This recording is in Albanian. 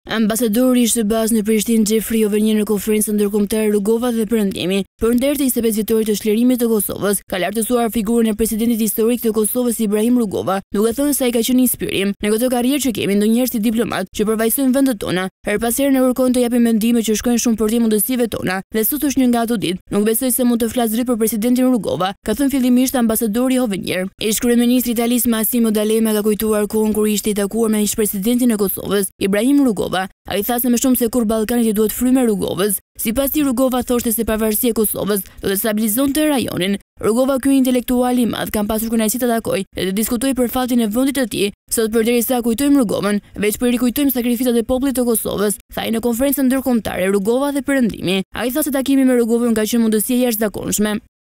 Ambasadori i SBA-s në Prishtinë Xhefri Joveni në konferencën ndërkombëtare Rrugova dhe Perëndimi, për nder të 25 vjetorit të çlirimit të Kosovës, ka lartësuar figurën e presidentit historik të Kosovës Ibrahim Rugova, duke thënë se ai ka qenë inspirim në këtë karrierë që kemi ndonjëherë si diplomat që përfaqësojnë vendet tona. Her pas here ne kërkojnë të japim mendime që shkojnë shumë përti mundësive tona, dhe sot është një nga ato ditë. Nuk besoj se mund të flas drejt për presidentin Rugova, ka thënë fillimisht ambasadori Hovenier. Ish-kryeministri italis Massimo D'Alema ka kujtuar kohën kur ishte i takuar me ish-presidentin e Kosovës, Ibrahim Rugova. Ai tha se më shumë se kur Ballkanit i duhet frymë Rugovës. Sipas tij, Rugova thoshte se pavarësia e Kosovës do të stabilizonte rajonin. Rugova, ky intelektual i madh, kam pasur kënaqësi të takoj dhe të diskutoj për fatin e vendit të tij. Sot përderisa kujtojmë Rugovën, veç po i rikujtojmë sakrificat e popullit të Kosovës, tha ai në konferencën ndërkombëtare Rrugova dhe Perëndimi. Ai tha se takimi me Rugovën ka qenë mundësi e jashtëzakonshme.